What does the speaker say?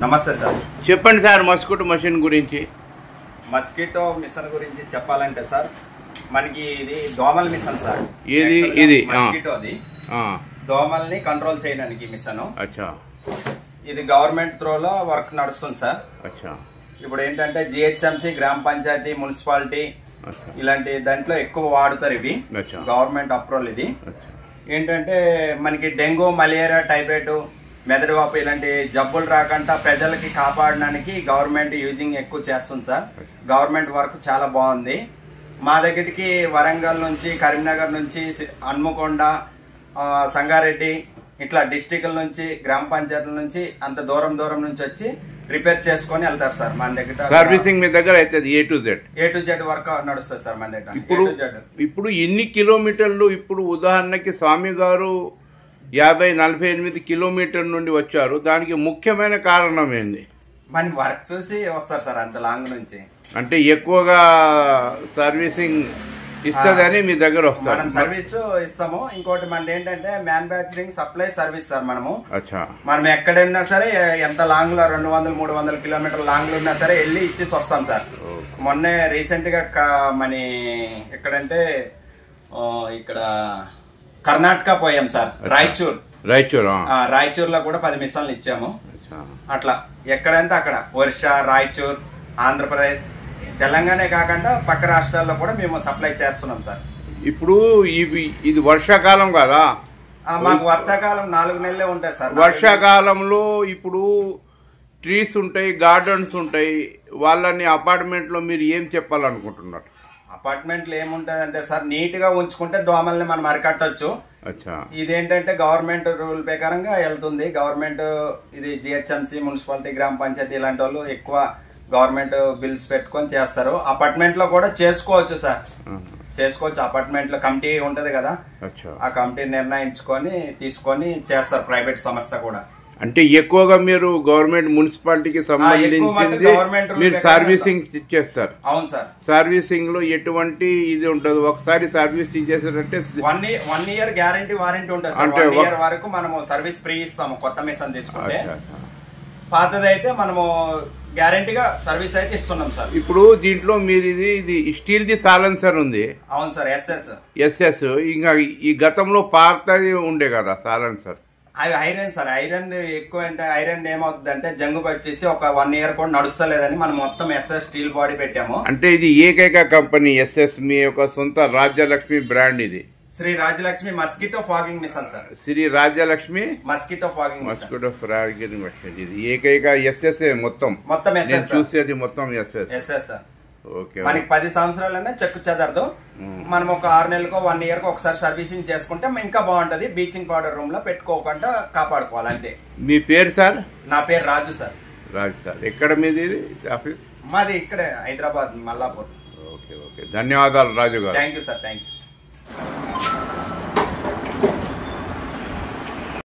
నమస్తే సార్. చెప్పండి sir mosquito machine గురించి. మస్కిటో మిషన్ గురించి చెప్పాలంటే సార్, మనకి ఇది దోమల మిషన్ సార్. ఇది మస్కిటోది దోమల్ని కంట్రోల్ చేయడానికి మిషన్. అచ్చా. ఇది గవర్నమెంట్ త్రోలో వర్క్ నడుస్తుంది సార్. అచ్చా. ఇప్పుడు ఏంటంటే జిహెచ్ఎంసి, గ్రామ పంచాయతీ, మున్సిపాలిటీ ఇలాంటి దాంట్లో ఎక్కువ వాడుతారు ఇవి. గవర్నమెంట్ అప్రూవల్ ఇది. ఏంటంటే మనకి డెంగ్యూ, మలేరియా, టైఫాయిడ్, మెదడు వాపు ఇలాంటి జబ్బులు రాకుండా ప్రజలకి కాపాడడానికి గవర్నమెంట్ యూజింగ్ ఎక్కువ చేస్తుంది సార్. గవర్నమెంట్ వర్క్ చాలా బాగుంది. మా దగ్గరికి వరంగల్ నుంచి, కరీంనగర్ నుంచి, హన్మకొండ, సంగారెడ్డి ఇట్లా డిస్టిక్ల నుంచి, గ్రామ పంచాయతీల నుంచి అంత దూరం నుంచి వచ్చి రిపేర్ చేసుకొని వెళ్తారు సార్. మన దగ్గర సర్వీసింగ్ మీ దగ్గర అవుతుంది. ఏ టు జెడ్ వర్క్ నడుస్తుంది సార్ మన దగ్గర. ఇప్పుడు ఎన్ని కిలోమీటర్లు? ఇప్పుడు ఉదాహరణకి స్వామి గారు 50-48 కిలోమీటర్ నుండి వచ్చారు. దానికి ముఖ్యమైన కారణం ఏంది? మన వర్క్ చూసి వస్తారు సార్ అంత లాంగ్ నుంచి. అంటే ఎక్కువగా సర్వీసింగ్ ఇస్తుందని మీ దగ్గర వస్తారు. మనం సర్వీస్ ఇస్తాము. ఇంకోటి మనది ఏంటంటే మ్యానుఫ్యాక్చరింగ్ సప్లై సర్వీస్ సార్. మనం ఎక్కడైనా సరే ఎంత లాంగ్ లో 200-300 కిలోమీటర్ లాంగ్ లో ఉన్నా సరే వెళ్ళి ఇచ్చేసి వస్తాం సార్. మొన్నే రీసెంట్ గా మన ఎక్కడంటే ఇక్కడ కర్ణాటక పోయాం సార్. రాయచూర్లో కూడా 10 మిషన్లు ఇచ్చాము. అట్లా ఎక్కడంటే అక్కడ ఒరిస్సా, రాయచూర్, ఆంధ్రప్రదేశ్, తెలంగాణ కాకుండా పక్క రాష్ట్రాల్లో కూడా మేము సప్లై చేస్తున్నాం సార్. ఇప్పుడు ఇది వర్షాకాలం కదా, మాకు వర్షాకాలం 4 నెలలే ఉంటాయి సార్. వర్షాకాలంలో ఇప్పుడు ట్రీస్ ఉంటాయి, గార్డెన్స్ ఉంటాయి. వాళ్ళని అపార్ట్మెంట్ లో మీరు ఏం చెప్పాలనుకుంటున్నారు? అపార్ట్మెంట్ లో ఏముంటదంటే సార్, నీట్ గా ఉంచుకుంటే దోమల్ని మనం అరికట్టొచ్చు. ఇదేంటంటే గవర్నమెంట్ రూల్ ప్రకారంగా వెళ్తుంది. గవర్నమెంట్ ఇది జిహెచ్ఎంసి, మున్సిపాలిటీ, గ్రామ పంచాయతీ ఇలాంటి వాళ్ళు ఎక్కువ గవర్నమెంట్ బిల్స్ పెట్టుకొని చేస్తారు. అపార్ట్మెంట్ లో కూడా చేసుకోవచ్చు సార్, చేసుకోవచ్చు. అపార్ట్మెంట్ లో కమిటీ ఉంటది కదా, ఆ కమిటీ నిర్ణయించుకొని తీసుకొని చేస్తారు. ప్రైవేట్ సంస్థ కూడా. అంటే ఎక్కువగా మీరు గవర్నమెంట్, మున్సిపాలిటీకి సంబంధించింది మీరు సర్వీసింగ్ చేస్తారు. అవును సార్. సర్వీసింగ్ లో ఎటువంటి ఇది ఉంటుంది? ఒకసారి సర్వీస్ చేసేటంటే 1 ఇయర్ గ్యారంటీ, వారంటీ ఉంటుంది సార్. 1 ఇయర్ వరకు మనము సర్వీస్ ఫ్రీ ఇస్తాము కొత్త మిషన్ తీసుకుంటే. పాతది అయితే మనము గ్యారంటీగా సర్వీస్ అయితే ఇస్తున్నాం సార్. ఇప్పుడు దీంట్లో మీరు ఇది స్టీల్ ది సాలెన్సర్ ఉంది. అవును సార్. ఎస్ఎస్. ఇంకా ఈ గతంలో పాతది ఉండే కదా సాలెన్సర్, అవి ఐరన్ సార్. ఐరన్ ఎక్కువ అంటే ఐరన్ ఏమవుతుంది అంటే జంగు పట్టేసి ఒక 1 ఇయర్ కూడా నడుస్తలేదని మనం మొత్తం ఎస్ఎస్ స్టీల్ బాడీ పెట్టాము. అంటే ఇది ఏకైక కంపెనీ ఎస్ఎస్, మీ యొక్క సొంత రాజ్యలక్ష్మి బ్రాండ్. ఇది Sri Rajyalakshmi mosquito fogging machine sir. Sri Rajyalakshmi mosquito fogging machine. ఇది ఏకైక ఎస్ఎస్ మొత్తం ఎస్ఎస్ చూసేది మొత్తం ఎస్ఎస్ సార్. మనకి 10 సంవత్సరాలైనా చెక్కు చెదరదు. మనం ఒక 6 నెలలకు 1 ఇయర్ కు ఒకసారి సర్వీసింగ్ చేసుకుంటే ఇంకా బాగుంటది. బ్లీచింగ్ పౌడర్ రూమ్ లో పెట్టుకోకుండా కాపాడుకోవాలి అంతే. మీ పేరు సార్? నా పేరు రాజు సార్. రాజు సార్. ఎక్కడ మీది ఆఫీస్? మాది ఇక్కడే హైదరాబాద్, మల్లాపూర్. ఓకే. ధన్యవాదాలు రాజు గారు. Thank you sir. Thank you.